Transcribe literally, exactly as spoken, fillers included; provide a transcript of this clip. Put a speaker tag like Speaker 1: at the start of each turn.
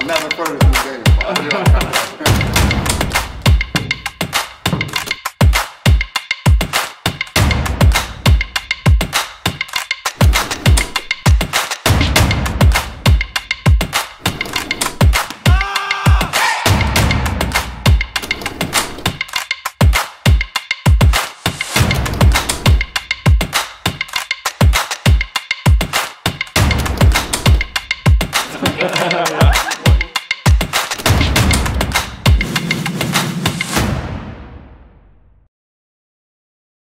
Speaker 1: I've never heard of this game.
Speaker 2: Ha ha ha.